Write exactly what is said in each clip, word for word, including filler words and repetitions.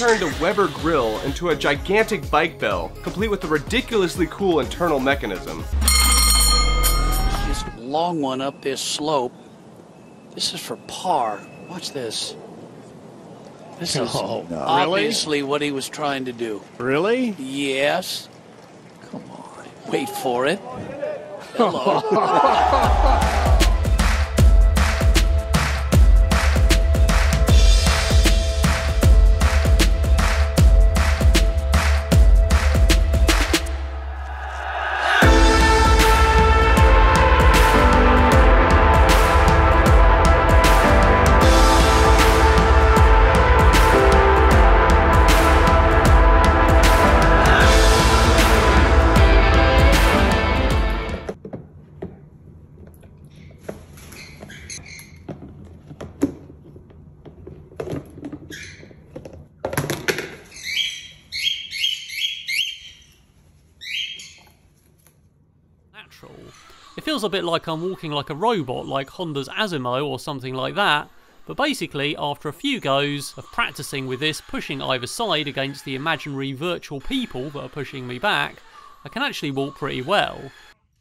turned a Weber grill into a gigantic bike bell, complete with a ridiculously cool internal mechanism. Just a long one up this slope. This is for par. Watch this. This is Oh, no. obviously really? what he was trying to do. Really? Yes. Come on. Wait for it. Hello. It feels a bit like I'm walking like a robot, like Honda's Asimo or something like that, but basically after a few goes of practicing with this, pushing either side against the imaginary virtual people that are pushing me back, I can actually walk pretty well.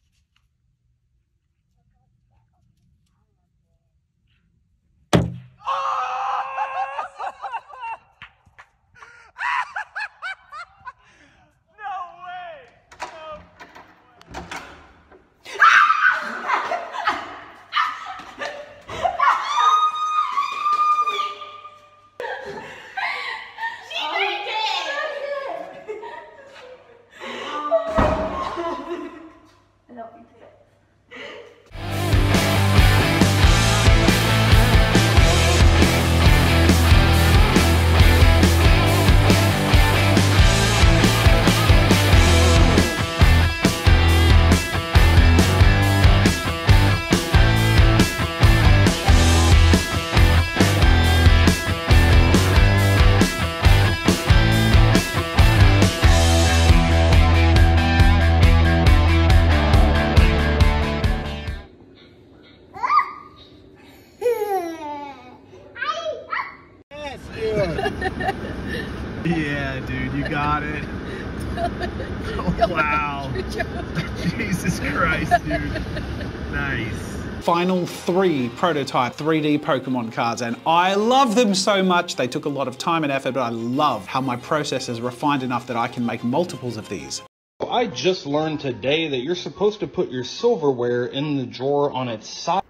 Yeah, dude, you got it. Oh, wow. Jesus Christ, dude. Nice. Final three prototype three D Pokemon cards, and I love them so much. They took a lot of time and effort, but I love how my process is refined enough that I can make multiples of these. I just learned today that you're supposed to put your silverware in the drawer on its side.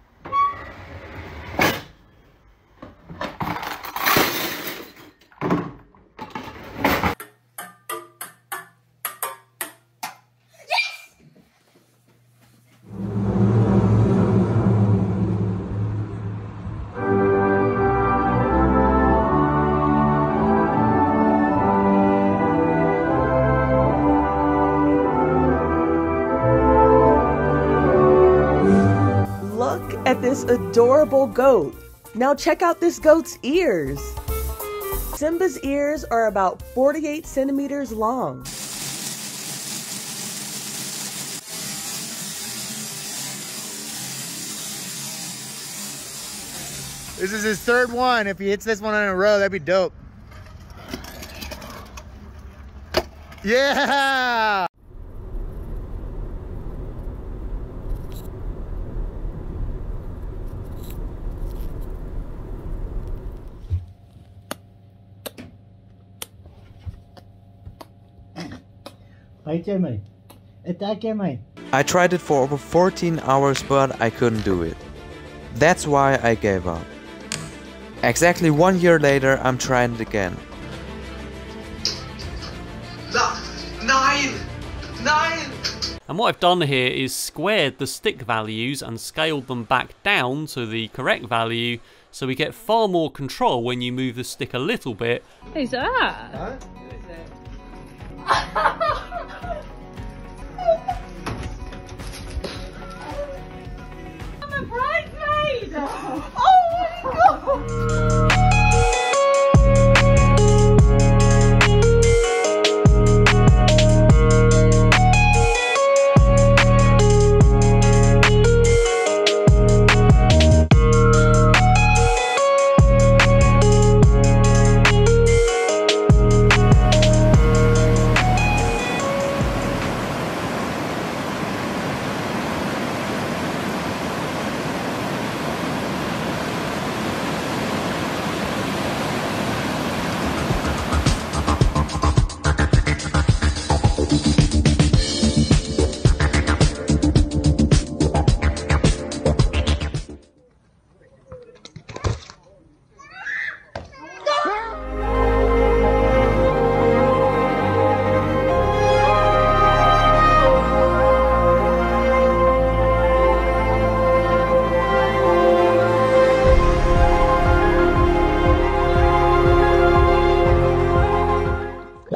At this adorable goat. Now check out this goat's ears. Simba's ears are about forty-eight centimeters long. This is his third one. If he hits this one in a row, that'd be dope. Yeah! I tried it for over fourteen hours, but I couldn't do it. That's why I gave up. Exactly one year later, I'm trying it again. Nine! Nine! And what I've done here is squared the stick values and scaled them back down to the correct value, so we get far more control when you move the stick a little bit. Who's that? Huh? I'm a bridesmaid! Oh my god!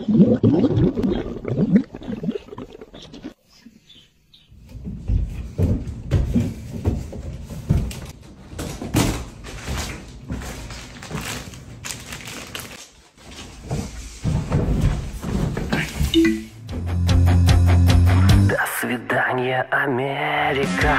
До свидания, Америка.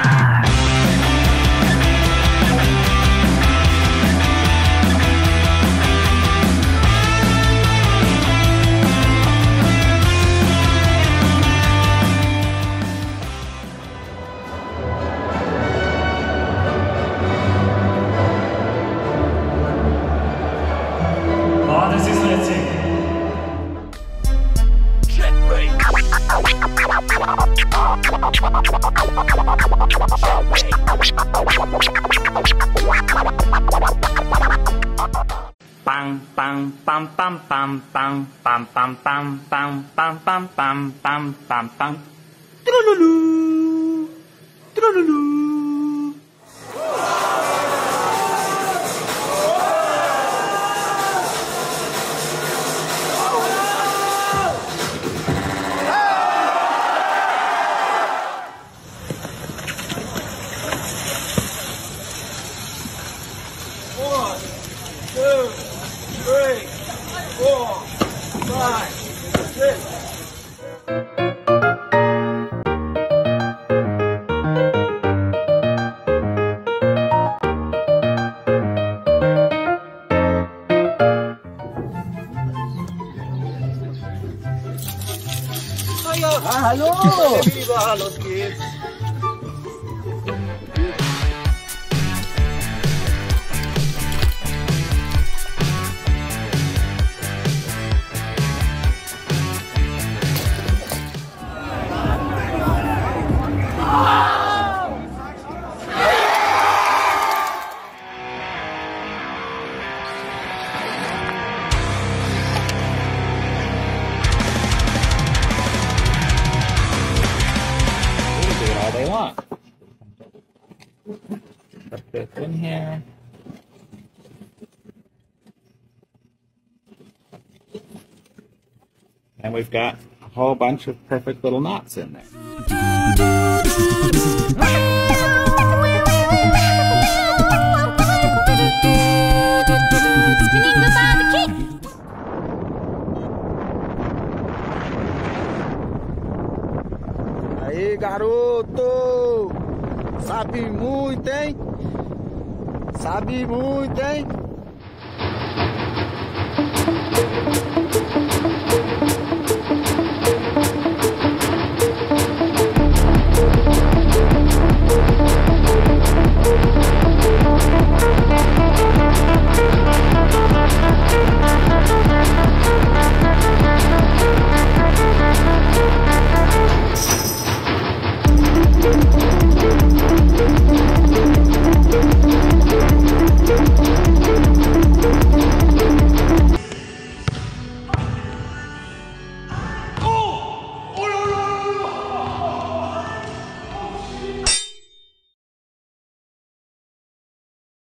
Vordersicht richtig. Bang bang bam bam bam bam bam bam bam bam bam bam bam bam bam bam. Trululu. Trululu. One, two, three, four, five, six. Ah, hallo! Lieber, los geht's. All they want. Put this in here. And we've got a whole bunch of perfect little knots in there. Aí, garoto! Sabe muito, hein? Sabe muito, hein?